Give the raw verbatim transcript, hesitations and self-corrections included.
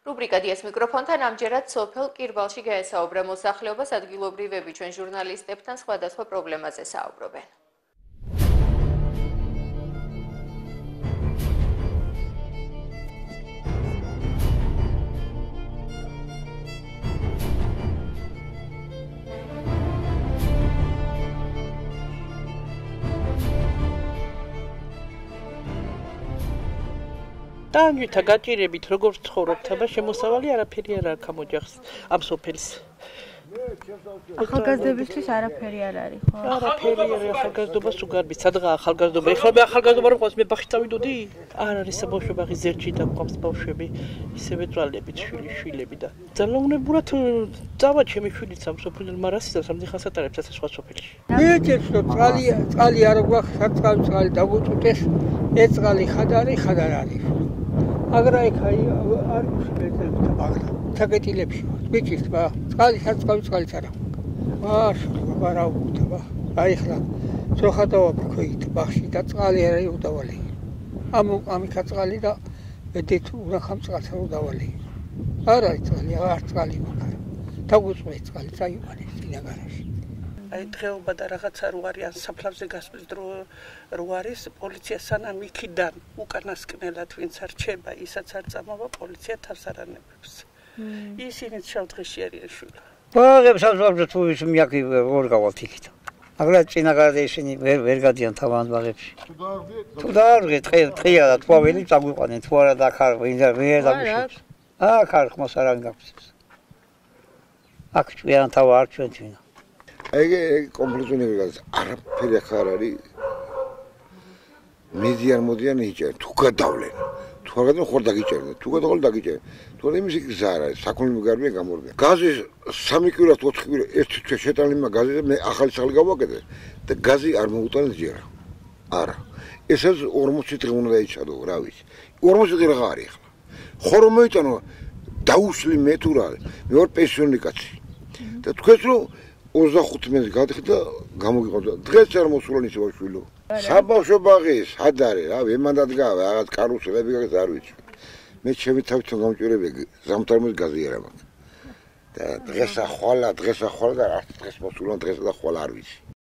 რუბრიკა დიას მიკროფონთან ამჯერად სოფელ კირბალში გაესაუბრა მოსახლეობას, ადგილობრივები ჩვენ ჟურნალისტებთან სხვადასხვა პრობლემაზე საუბრობენ. Ტანჯვითა გაჭირებით როგორც ცხოვრობთ, აბა შემოსავალი არაფერი არ აქვს ამ ოჯახს, ამ სოფელს. ახალგაზრდებისთვის არაფერი არ არის, ხო? არაფერი არ არის, ახალგაზრდობას უგარბით, სადღა ახალგაზრდობა. ეხლა მე ახალგაზრდობა რო ყავს, მე ბაღში წავიდოდი? არ არის საბავშვო ბაღი ზერჩი და ყავს ბავშვები, ისევე წვალებით, შვილი, შვილები და ძალაუნებურად წავა ჩემი შვილიც ამ სოფელში, მარასის და სამძიხას ატარებს ასე სხვა სოფელში. მეჭერს რომ წყალი წყალი არ გვაქვს, საწყალი წყალი დაგუწუტეს, ეს წყალი ხადარი ხადარ არის. აგრა იქაი არ გუშებეთ აგრა თაკეტილებში გვიჭირთ ბა წყალი საწყალი წყალი არა ვაშ ბარა უხდება აი ხლა ძოხატავა ქვით ბახში და წყალი არა უდავალი ამ ამიქა წყალი და ედით ურახამ წყალს უდავალი არა წყალი არ წყალი მაგარ დაგუწვე წყალი წაიყვანეს წინაგარაში აი დღეობა და რაღაცა რო არის ან საფლავზე გასვლის დრო რო არის პოლიცია სანამ იქიდან უკანასკნელად ვინც არჩება ისაც არ წამოვა პოლიცია თავს არ ანებებს ისინი შავდღეში არიან შვილო ბაღებს ამბობთ თუ ის მიაკი ვერ გავალთ იქით აგრა წინაგარზე ისინი ვერ ვერ გადიან თავად ბაღებში თუ დაარღე დღე დღეა და თვაველი წაგვიყვანენ თუ არა და ხარ ვინ ვერ დაგუშვებს აქ არ ხმოს არ გაქვს აქ ჩვენ თავ არ ჩვენ თვითონ აი კომპლექსური გაზ არაფერი ხარ არის მედიან მოდიან იჭერ თუ გადავლენ თუ არ გადავლენ ხარ დაგიჭერენ თუ გადავალ დაგიჭერენ თუ არა იმის გზა არის საქონლო გარბიან გამორბიან გაზი სამი კვირას ოთხი კვირა ერთი თვე შეტანილი გაზი მე ახალი წყალი გავაკეთე და გაზი არ მოუტანეს ჯერა არა ესეც ორმოცი დღე უნდა დაიჭადო რა ვიცი ორმოცი დღე რა არის ახლა ხო რომ მოიტანო დაუშლი მე თუ რა მე ვარ პენსიონერი კაცი და თქვენს რომ ოცდახუთი მეც გადახდა გამოგიყავდა დღეს არ მოსულან ისე ბავშვილო საბავშვო ბაღი სად არის რა ვემანდადგა რაღაც კარუსელები გაგეს არ ვიცი მე ჩემი თავთან გამჭირები ზამთარმოს გაზიარა მაგ და დღეს ახვალა დღეს ახვალა და არც დღეს მოსულან დღეს და ხვალ არ ვიცი